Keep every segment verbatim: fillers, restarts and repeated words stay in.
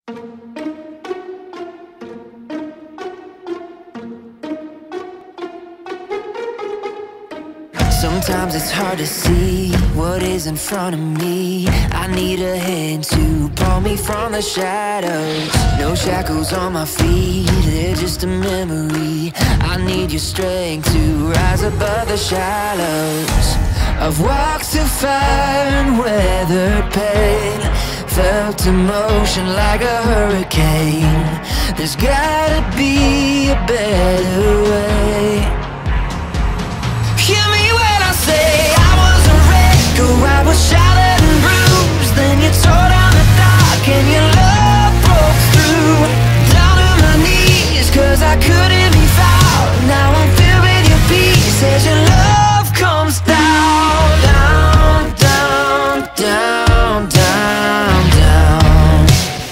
Sometimes it's hard to see what is in front of me. I need a hand to pull me from the shadows. No shackles on my feet, they're just a memory. I need your strength to rise above the shallows. I've walked through fire and weathered pain, felt emotion like a hurricane. There's gotta be a better way. Hear me when I say I was a wreck, oh, I was shattered and bruised. Then you tore down the dark and your love broke through. Down to my knees, cause I couldn't be found. Now I'm filled with your peace as your love comes down. Down, down, down, down, down.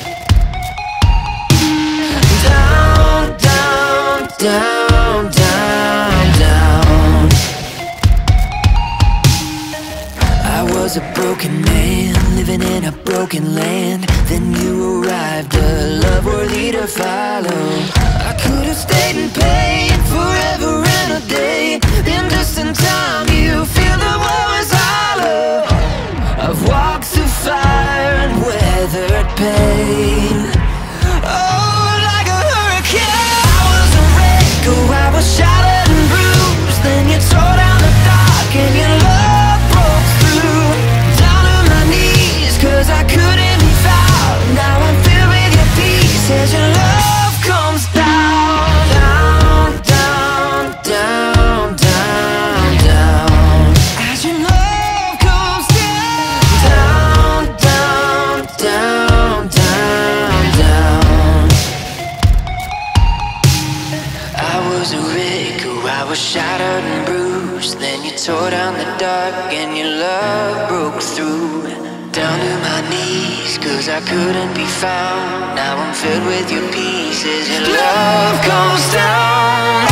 Down, down, down, down, down. I was a broken man, living in a broken land. Then you arrived, a love worthy to follow. I could have stayed in pain forever and a day. In distant time, you feel the world was hollow. I've walked through fire and weathered pain. Oh, like a hurricane. I was a wreck, oh, I was shattered and bruised. Then you tore down the dark and your love broke through. Down to my knees, cause I couldn't be found. Now I'm filled with your peace as your love comes down. Down, down, down, down, down. As your love comes down. Down, down, down, down, down. I was a wreck, oh, I was shattered and bruised. Then you tore down the dark and your love broke through. Down to my knees, cause I couldn't be found. Now I'm filled with your peace as your love comes down.